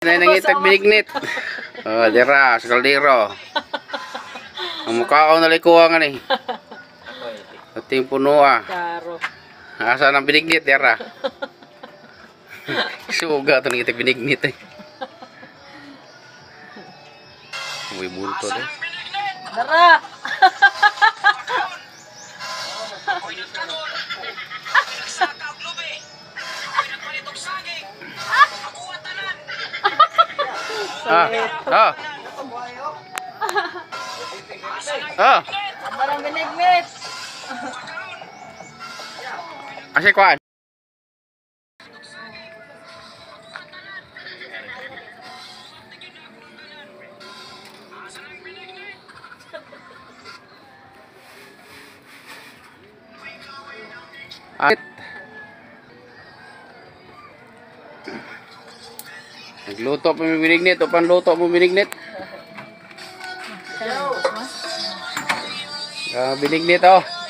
Nay nangitag binignit. Oh, dira sa kaldero. Ang mukha ko nalikuha nga ni. Ating puno ah. Karo. Asa nang binignit dira. Suga to nangitag binignit eh. Uy bunto eh. Dara. Ah. Ah. Ah. Parang binignit. Asa kuan? At nagluto pa mo binignit o panluto mo binignit. Binignit oh.